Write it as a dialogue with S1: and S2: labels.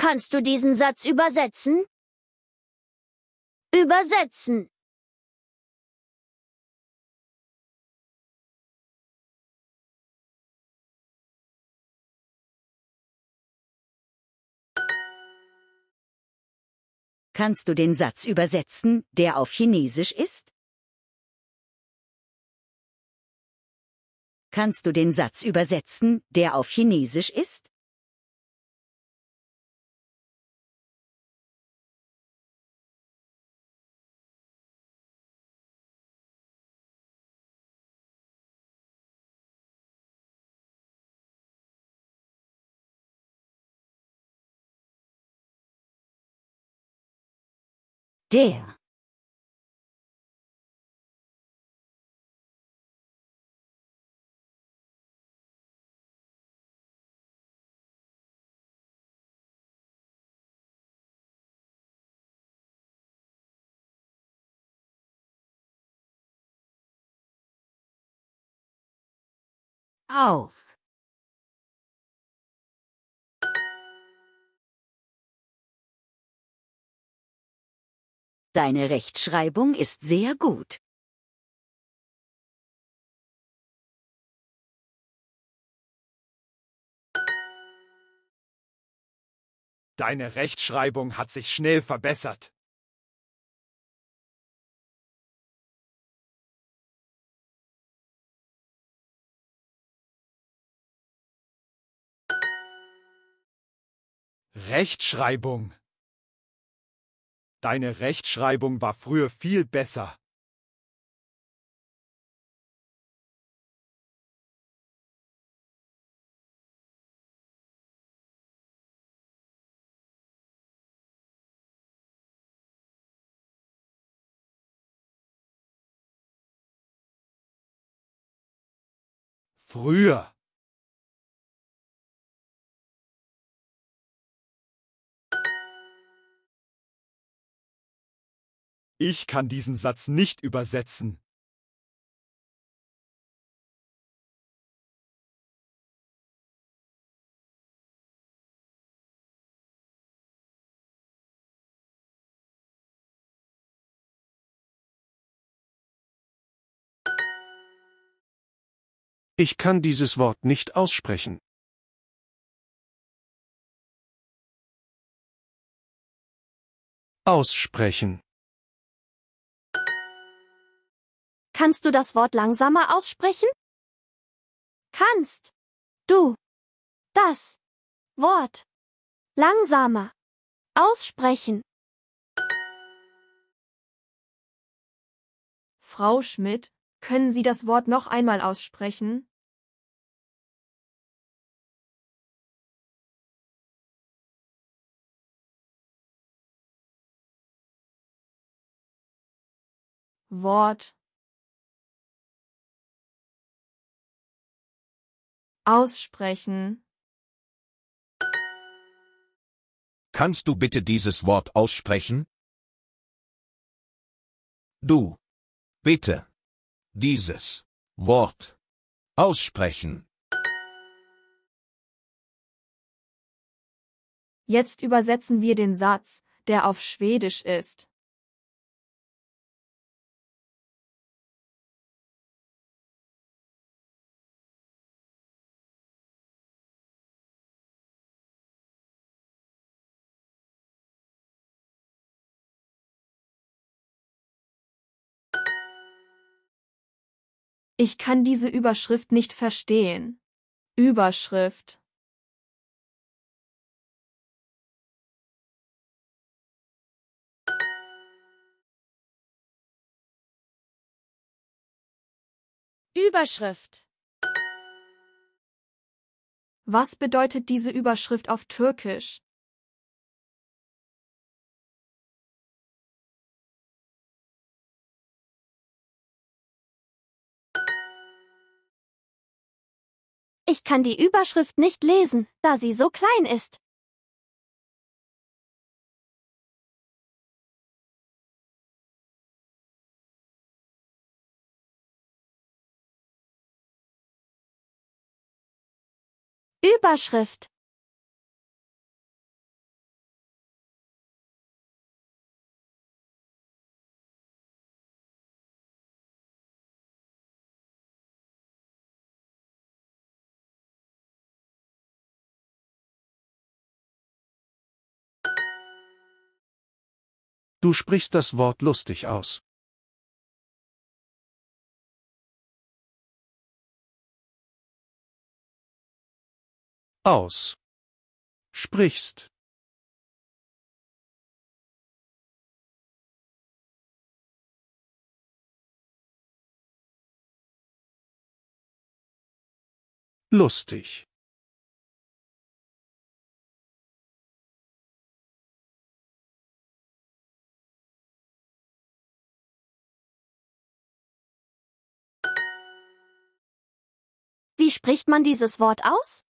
S1: Kannst du diesen Satz übersetzen? Übersetzen.
S2: Kannst du den Satz übersetzen, der auf Chinesisch ist? Kannst du den Satz übersetzen, der auf Chinesisch ist? Der. Auf. Deine Rechtschreibung ist sehr gut.
S3: Deine Rechtschreibung hat sich schnell verbessert. Rechtschreibung. Deine Rechtschreibung war früher viel besser. Früher. Ich kann diesen Satz nicht übersetzen.
S4: Ich kann dieses Wort nicht aussprechen. Aussprechen.
S1: Kannst du das Wort langsamer aussprechen? Kannst du das Wort langsamer aussprechen?
S5: Frau Schmidt, können Sie das Wort noch einmal aussprechen? Wort. Aussprechen.
S6: Kannst du bitte dieses Wort aussprechen? Du. Bitte. Dieses Wort aussprechen.
S5: Jetzt übersetzen wir den Satz, der auf Schwedisch ist. Ich kann diese Überschrift nicht verstehen. Überschrift.
S1: Überschrift.
S5: Was bedeutet diese Überschrift auf Türkisch?
S1: Ich kann die Überschrift nicht lesen, da sie so klein ist. Überschrift.
S4: Du sprichst das Wort lustig aus. Aus. Sprichst. Lustig.
S1: Wie spricht man dieses Wort aus?